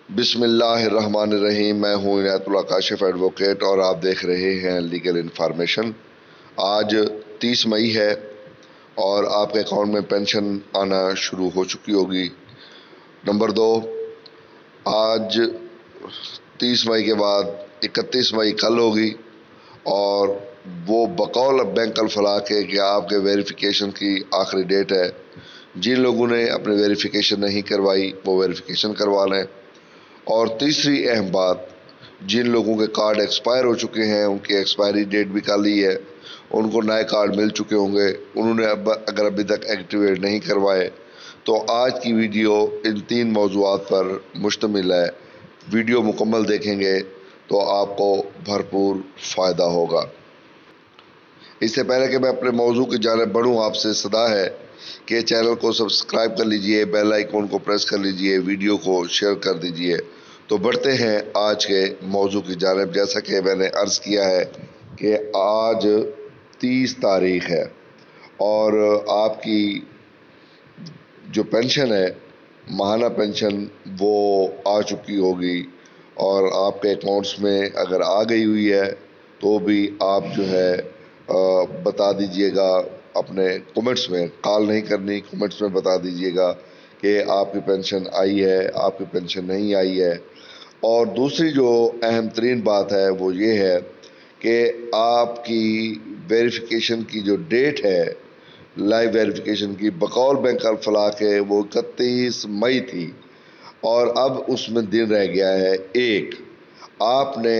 بسم اللہ الرحمن الرحیم۔ میں ہوں عنایت اللہ کاشف ایڈوکیٹ اور آپ دیکھ رہے ہیں لیگل انفارمیشن۔ آج 30 مئی ہے اور آپ کے اکاؤنٹ میں پینشن آنا شروع ہو چکی ہوگی۔ نمبر 2، آج 30 مئی کے بعد 31 مئی کل ہوگی اور وہ بقول بینک الفلاح کے کہ آپ کے ویریفیکیشن کی آخری ڈیٹ ہے۔ جن لوگوں نے اپنی ویریفیکیشن نہیں کروائی وہ ویریفیکیشن کروا لیں۔ اور تیسری اہم بات، جن لوگوں کے کارڈ ایکسپائر ہو چکے ہیں ان کی ایکسپائری ڈیٹ بھی کل ہی ہے، ان کو نئے کارڈ مل چکے ہوں گے، انہوں نے اگر ابھی تک ایکٹیویٹ نہیں کروائے تو آج کی ویڈیو ان 3 موضوعات پر مشتمل ہے۔ ویڈیو مکمل دیکھیں گے تو آپ کو بھرپور فائدہ ہوگا۔ اس سے پہلے کہ میں اپنے موضوع کی جانب بڑھوں، آپ سے صدا ہے کہ چینل کو سبسکرائب کر لیجئے، بیل آئیکن کو پریس کر لیجئے، ویڈیو کو شیئر کر دیجئے۔ تو بڑھتے ہیں آج کے موضوع کی جانب۔ جیسا کہ میں نے عرض کیا ہے کہ آج 30 تاریخ ہے اور آپ کی جو پینشن ہے، ماہانہ پینشن، وہ آ چکی ہوگی اور آپ کے اکاؤنٹس میں اگر آ گئی ہوئی ہے تو بھی آپ جو ہے بتا دیجئے گا اپنے کومنٹس میں، کال نہیں کرنی، کومنٹس میں بتا دیجئے گا کہ آپ کی پینشن آئی ہے، آپ کی پینشن نہیں آئی ہے۔ اور دوسری جو اہم ترین بات ہے وہ یہ ہے کہ آپ کی ویریفیکیشن کی جو ڈیٹ ہے، لائیو ویریفیکیشن کی، بقول بینک الفلاح کے وہ 31 مئی تھی اور اب اس میں دن رہ گیا ہے 1۔ آپ نے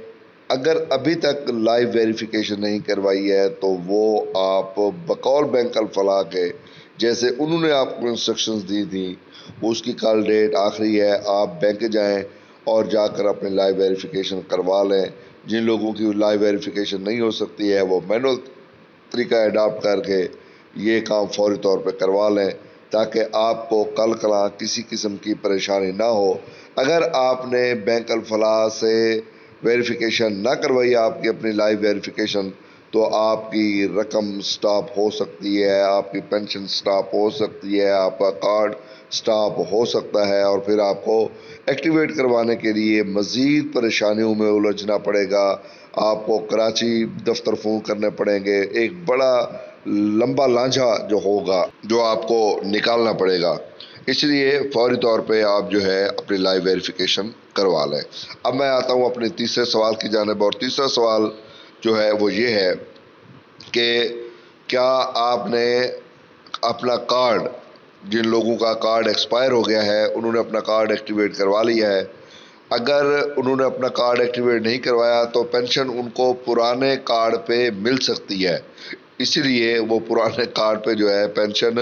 اگر ابھی تک لائیو ویریفیکیشن نہیں کروائی ہے تو وہ آپ بقول بینک الفلاح کے، جیسے انہوں نے آپ کو انسٹرکشنز دی تھیں، اس کی کل ڈیٹ آخری ہے۔ آپ بینک جائیں اور جا کر اپنے لائیو ویریفیکیشن کروا لیں۔ جن لوگوں کی لائیو ویریفیکیشن نہیں ہو سکتی ہے وہ مینول طریقہ اڈاپٹ کر کے یہ کام فوری طور پہ کروا لیں تاکہ آپ کو کل کلاں کسی قسم کی پریشانی نہ ہو۔ اگر آپ نے بینک الفلاح سے ویریفیکیشن نہ کروائی، آپ کی اپنی لائیو ویریفیکیشن، تو آپ کی رقم سٹاپ ہو سکتی ہے، آپ کی پینشن سٹاپ ہو سکتی ہے، آپ کا کارڈ سٹاپ ہو سکتا ہے اور پھر آپ کو ایکٹیویٹ کروانے کے لیے مزید پریشانیوں میں الجھنا پڑے گا۔ آپ کو کراچی دفتر فون کرنے پڑیں گے، ایک بڑا لمبا لانجھا جو ہوگا جو آپ کو نکالنا پڑے گا۔ اس لیے فوری طور پہ آپ جو ہے اپنی لائیو ویریفیکیشن کروا لیں۔ اب میں آتا ہوں اپنے تیسرے سوال کی جانب، اور تیسرا سوال جو ہے وہ یہ ہے کہ کیا آپ نے اپنا کارڈ، جن لوگوں کا کارڈ ایکسپائر ہو گیا ہے انہوں نے اپنا کارڈ ایکٹیویٹ کروا لیا ہے؟ اگر انہوں نے اپنا کارڈ ایکٹیویٹ نہیں کروایا تو پینشن ان کو پرانے کارڈ پہ مل سکتی ہے، اسی لیے وہ پرانے کارڈ پہ جو ہے پینشن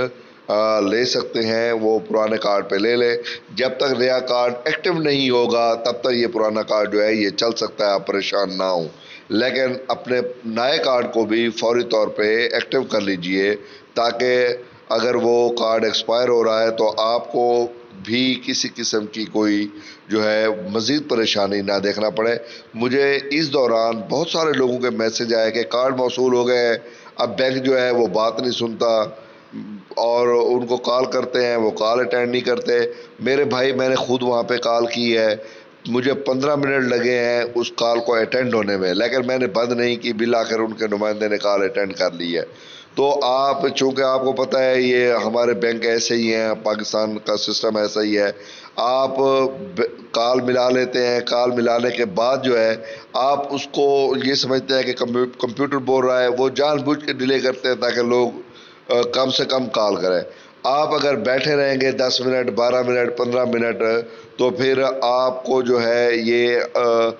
لے سکتے ہیں۔ وہ پرانے کارڈ پہ لے لیں، جب تک نیا کارڈ ایکٹیو نہیں ہوگا تب تک یہ پرانا کارڈ جو ہے یہ چل سکتا ہے، آپ پریشان نہ ہوں۔ لیکن اپنے نئے کارڈ کو بھی فوری طور پہ ایکٹیو کر لیجئے تاکہ اگر وہ کارڈ ایکسپائر ہو رہا ہے تو آپ کو بھی کسی قسم کی کوئی جو ہے مزید پریشانی نہ دیکھنا پڑے۔ مجھے اس دوران بہت سارے لوگوں کے میسج آئے کہ کارڈ موصول ہو گئے، اب بینک جو ہے وہ بات نہیں سنتا اور ان کو کال کرتے ہیں وہ کال اٹینڈ نہیں کرتے۔ میرے بھائی، میں نے خود وہاں پہ کال کی ہے، مجھے 15 منٹ لگے ہیں اس کال کو اٹینڈ ہونے میں، لیکن میں نے بند نہیں کی، بالآخر ان کے نمائندے نے کال اٹینڈ کر لی ہے۔ تو آپ، چونکہ آپ کو پتہ ہے یہ ہمارے بینک ایسے ہی ہیں، پاکستان کا سسٹم ایسا ہی ہے، آپ کال ملا لیتے ہیں، کال ملانے کے بعد جو ہے آپ اس کو یہ سمجھتے ہیں کہ کمپیوٹر بول رہا ہے، وہ جان بوجھ کے ڈیلے کرتے ہیں تاکہ لوگ کم سے کم کال کریں۔ آپ اگر بیٹھے رہیں گے 10 منٹ، 12 منٹ، 15 منٹ، تو پھر آپ کو جو ہے یہ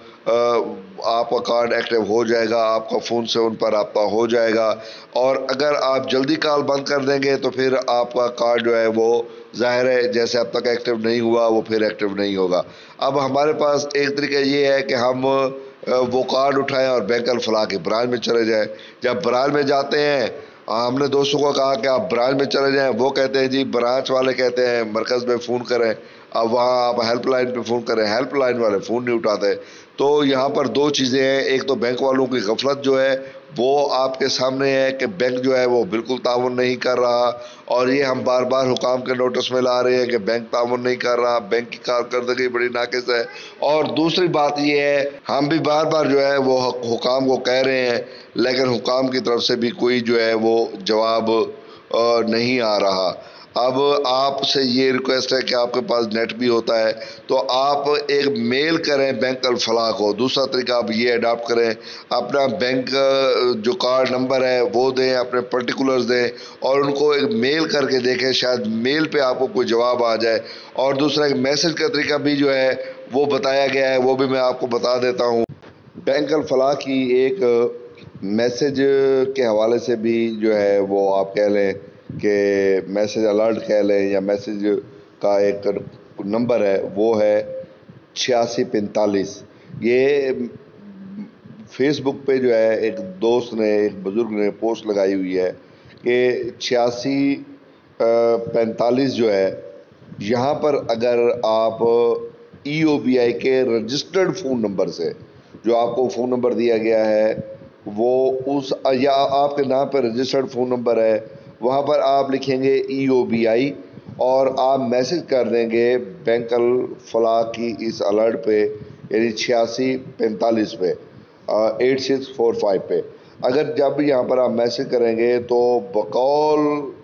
آپ کا کارڈ ایکٹیو ہو جائے گا، آپ کا فون سے ان پر رابطہ ہو جائے گا، اور اگر آپ جلدی کال بند کر دیں گے تو پھر آپ کا کارڈ جو ہے وہ ظاہر ہے جیسے اب تک ایکٹیو نہیں ہوا وہ پھر ایکٹیو نہیں ہوگا۔ اب ہمارے پاس ایک طریقہ یہ ہے کہ ہم وہ کارڈ اٹھائیں اور بینک الفلاح کی برانچ میں چلے جائیں۔ جب برانچ میں جاتے ہیں، ہم نے دوستوں کو کہا کہ آپ برانچ میں چلے جائیں، وہ کہتے ہیں جی برانچ والے کہتے ہیں مرکز میں فون کریں، اب وہاں آپ ہیلپ لائن پہ فون کریں، ہیلپ لائن والے فون نہیں اٹھاتے۔ تو یہاں پر 2 چیزیں ہیں، ایک تو بینک والوں کی غفلت جو ہے وہ آپ کے سامنے ہے کہ بینک جو ہے وہ بالکل تعاون نہیں کر رہا، اور یہ ہم بار بار حکام کے نوٹس میں لا رہے ہیں کہ بینک تعاون نہیں کر رہا، بینک کی کارکردگی بڑی ناقص ہے۔ اور دوسری بات یہ ہے، ہم بھی بار بار جو ہے وہ حکام کو کہہ رہے ہیں، لیکن حکام کی طرف سے بھی کوئی جو ہے وہ جواب نہیں آ رہا۔ اب آپ سے یہ ریکویسٹ ہے کہ آپ کے پاس نیٹ بھی ہوتا ہے تو آپ ایک میل کریں بینک الفلاح کو۔ دوسرا طریقہ آپ یہ اڈاپٹ کریں، اپنا بینک جو کارڈ نمبر ہے وہ دیں، اپنے پرٹیکولرز دیں، اور ان کو ایک میل کر کے دیکھیں، شاید میل پہ آپ کو کوئی جواب آ جائے۔ اور دوسرا ایک میسج کا طریقہ بھی جو ہے وہ بتایا گیا ہے، وہ بھی میں آپ کو بتا دیتا ہوں۔ بینک الفلاح کی ایک میسج کے حوالے سے بھی جو ہے وہ آپ کہہ لیں کہ میسج الرٹ کہہ لیں، یا میسج کا ایک نمبر ہے وہ ہے 8645۔ یہ فیس بک پہ جو ہے ایک دوست نے، ایک بزرگ نے پوسٹ لگائی ہوئی ہے کہ 8645 جو ہے، یہاں پر اگر آپ ای او بی آئی کے رجسٹرڈ فون نمبر سے، جو آپ کو فون نمبر دیا گیا ہے وہ اس، یا آپ کے نام پہ رجسٹرڈ فون نمبر ہے، وہاں پر آپ لکھیں گے ای او بی آئی، اور آپ میسج کر دیں گے بینک الفلاح کی اس الرٹ پہ، یعنی 8645 پہ، 8645 پہ۔ اگر جب یہاں پر آپ میسج کریں گے تو بقول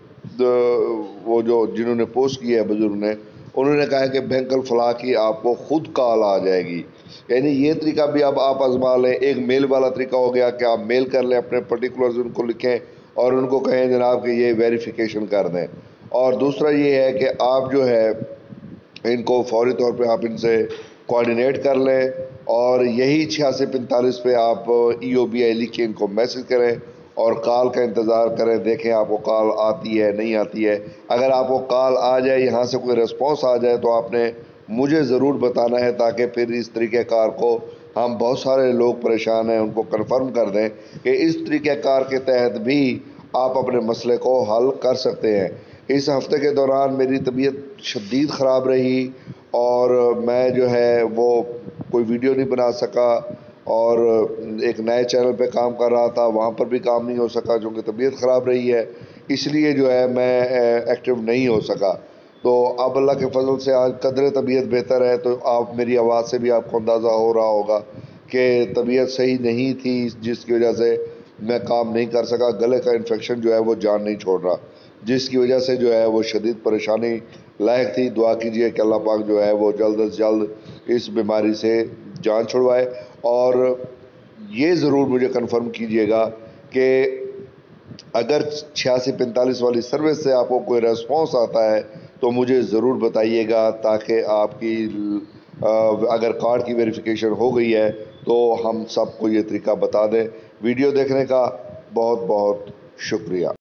وہ جو جنہوں نے پوسٹ کیا ہے بزرگ نے، انہوں نے کہا ہے کہ بینک الفلاح کی آپ کو خود کال آ جائے گی۔ یعنی یہ طریقہ بھی اب آپ آزما لیں۔ ایک میل والا طریقہ ہو گیا کہ آپ میل کر لیں، اپنے پرٹیکولرز ان کو لکھیں اور ان کو کہیں جناب کہ یہ ویریفیکیشن کر دیں۔ اور دوسرا یہ ہے کہ آپ جو ہے ان کو فوری طور پہ آپ ان سے کوآرڈینیٹ کر لیں، اور یہی 8645 پہ آپ ای او بی آئی لکھ کے ان کو میسج کریں اور کال کا انتظار کریں، دیکھیں آپ کو کال آتی ہے نہیں آتی ہے۔ اگر آپ کو کال آ جائے، یہاں سے کوئی رسپانس آ جائے، تو آپ نے مجھے ضرور بتانا ہے، تاکہ پھر اس طریقہ کار کو، ہم بہت سارے لوگ پریشان ہیں، ان کو کنفرم کر دیں کہ اس طریقہ کار کے تحت بھی آپ اپنے مسئلے کو حل کر سکتے ہیں۔ اس ہفتے کے دوران میری طبیعت شدید خراب رہی، اور میں جو ہے وہ کوئی ویڈیو نہیں بنا سکا، اور ایک نئے چینل پہ کام کر رہا تھا، وہاں پر بھی کام نہیں ہو سکا چونکہ طبیعت خراب رہی ہے، اس لیے جو ہے میں ایکٹیو نہیں ہو سکا۔ تو اب اللہ کے فضل سے آج قدر طبیعت بہتر ہے، تو آپ میری آواز سے بھی آپ کو اندازہ ہو رہا ہوگا کہ طبیعت صحیح نہیں تھی، جس کی وجہ سے میں کام نہیں کر سکا۔ گلے کا انفیکشن جو ہے وہ جان نہیں چھوڑ رہا، جس کی وجہ سے جو ہے وہ شدید پریشانی لائق تھی۔ دعا کیجئے کہ اللہ پاک جو ہے وہ جلد از جلد اس بیماری سے جان چھڑوائے، اور یہ ضرور مجھے کنفرم کیجئے گا کہ اگر 8645 والی سروس سے آپ کو کوئی ریسپانس آتا ہے تو مجھے ضرور بتائیے گا، تاکہ آپ کی اگر کارڈ کی ویریفیکیشن ہو گئی ہے تو ہم سب کو یہ طریقہ بتا دیں۔ ویڈیو دیکھنے کا بہت بہت شکریہ۔